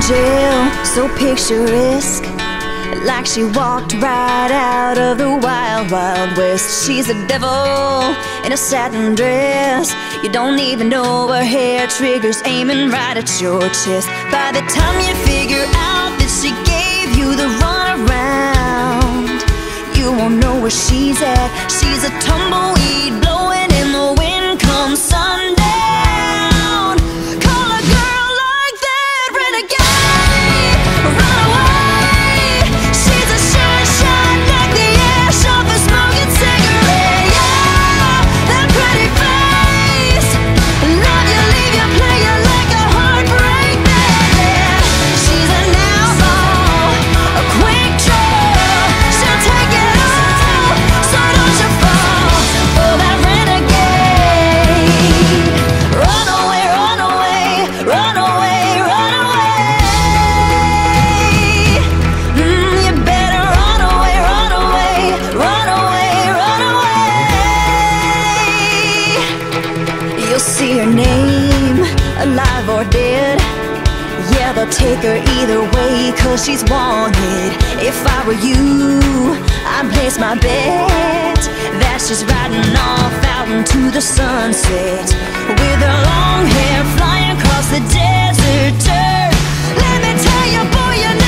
angel, so picturesque, like she walked right out of the wild, wild west. She's a devil in a satin dress. You don't even know her hair triggers aiming right at your chest. By the time you figure out that she gave you the runaround, you won't know where she's at. She's a tumbleweed blowing in the wind come sundown. Call a girl like that renegade, run away. She's a sure shot like the ash off a smoking cigarette. Yeah, that pretty face, love you, leave you, play you like a heartbreak band. She's an outlaw, a quick draw. She'll take it all, so don't you fall for that renegade. Run away, run away, run away, run away. You better run away, run away, run away, run away. You'll see her name, alive or dead. Yeah, they'll take her either way, 'cause she's wanted. If I were you, I'd place my bet that she's riding off out into the sunset, with her long hair flying across the desert dirt. Let me tell you, boy, you know